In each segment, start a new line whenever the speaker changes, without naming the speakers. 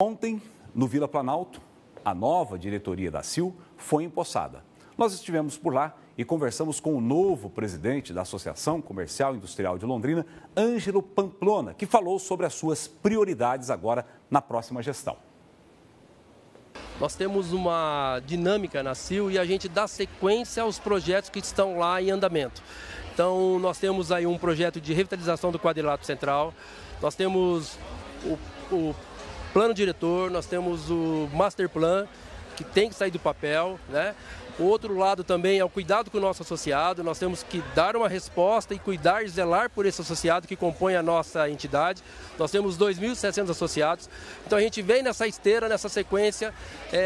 Ontem, no Vila Planalto, a nova diretoria da CIL foi empossada. Nós estivemos por lá e conversamos com o novo presidente da Associação Comercial e Industrial de Londrina, Ângelo Pamplona, que falou sobre as suas prioridades agora na próxima gestão.
Nós temos uma dinâmica na CIL e a gente dá sequência aos projetos que estão lá em andamento. Então, nós temos aí um projeto de revitalização do quadrilátero central, nós temos o plano diretor, nós temos o master plan, que tem que sair do papel, né? O outro lado também é o cuidado com o nosso associado, nós temos que dar uma resposta e cuidar e zelar por esse associado que compõe a nossa entidade. Nós temos 2.700 associados, então a gente vem nessa esteira, nessa sequência,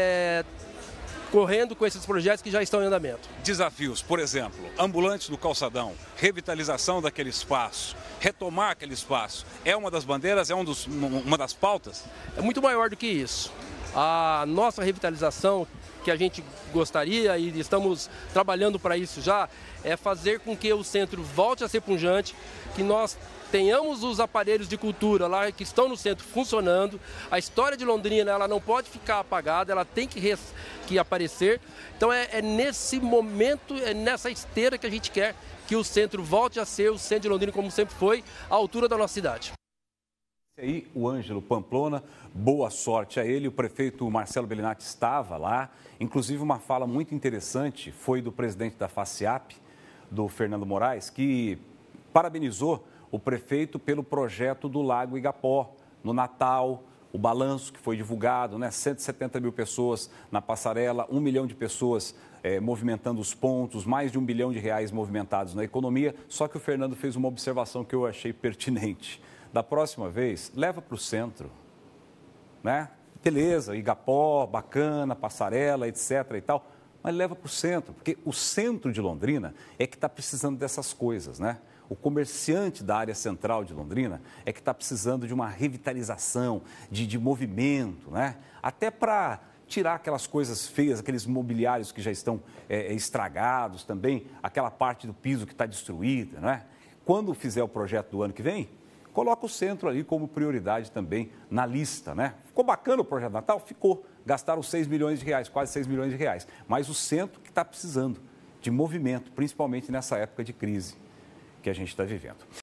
correndo com esses projetos que já estão em andamento.
Desafios, por exemplo, ambulantes do calçadão, revitalização daquele espaço, retomar aquele espaço, é uma das bandeiras, é uma das pautas?
É muito maior do que isso. A nossa revitalização, que a gente gostaria e estamos trabalhando para isso já, é fazer com que o centro volte a ser pujante, que nós tenhamos os aparelhos de cultura lá que estão no centro funcionando. A história de Londrina, ela não pode ficar apagada, ela tem que aparecer. Então é nesse momento, é nessa esteira que a gente quer que o centro volte a ser o centro de Londrina como sempre foi, à altura da nossa cidade.
E aí, o Ângelo Pamplona, boa sorte a ele. O prefeito Marcelo Bellinati estava lá. Inclusive, uma fala muito interessante foi do presidente da FACIAP, do Fernando Moraes, que parabenizou o prefeito pelo projeto do Lago Igapó, no Natal, o balanço que foi divulgado, né? 170 mil pessoas na passarela, 1 milhão de pessoas movimentando os pontos, mais de R$1 bilhão movimentados na economia. Só que o Fernando fez uma observação que eu achei pertinente. Da próxima vez, leva para o centro, né? Beleza, Igapó, bacana, passarela, etc. e tal, mas leva para o centro, porque o centro de Londrina é que está precisando dessas coisas, né? O comerciante da área central de Londrina é que está precisando de uma revitalização, de movimento, né? Até para tirar aquelas coisas feias, aqueles mobiliários que já estão estragados também, aquela parte do piso que está destruída, né? Quando fizer o projeto do ano que vem, coloca o centro ali como prioridade também na lista, né? Ficou bacana o projeto Natal? Ficou. Gastaram R$6 milhões, quase R$6 milhões. Mas o centro que está precisando de movimento, principalmente nessa época de crise que a gente está vivendo.